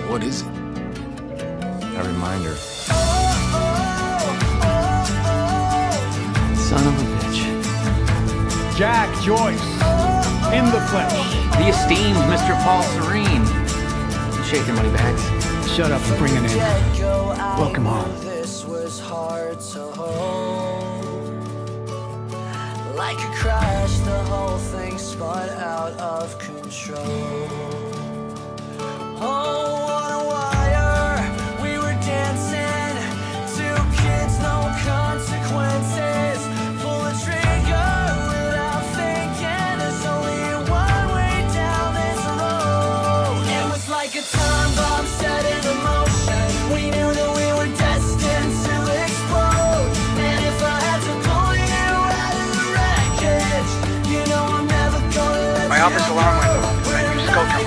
What is it? A reminder. Son of a bitch. Jack Joyce, in the flesh. The esteemed Mr. Paul Serene. Shake their money bags. Shut up and bring it in. Welcome home. This was hard to hold. Like a crash, the whole thing spun out of control. Oh, what a wire. We were dancing. Two kids, no consequences. Pull the trigger without thinking. There's only one way down this road. It was like a time bomb set in motion. We knew that we were destined to explode. And if I had to pull you out of the wreckage, you know I'm never gonna let My office alarm went off. I use scope